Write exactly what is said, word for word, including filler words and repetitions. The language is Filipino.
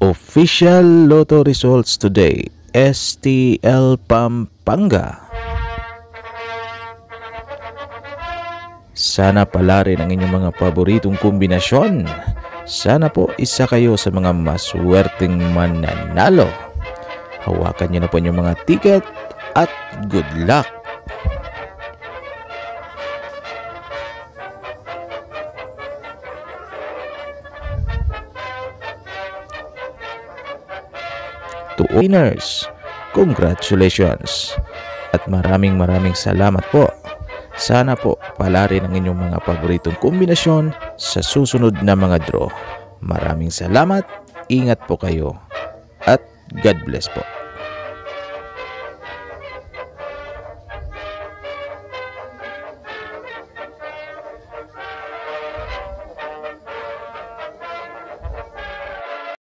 Official Lotto results today. Stl Pampanga. Sana pala rin ang inyong mga paboritong kombinasyon. Sana po isa kayo sa mga maswerteng mananalo. Hawakan niyo na po inyong mga ticket at good luck! To winners, congratulations! At maraming maraming salamat po. Sana po pala rin ang inyong mga paboritong kombinasyon sa susunod na mga draw. Maraming salamat, ingat po kayo, at God bless po.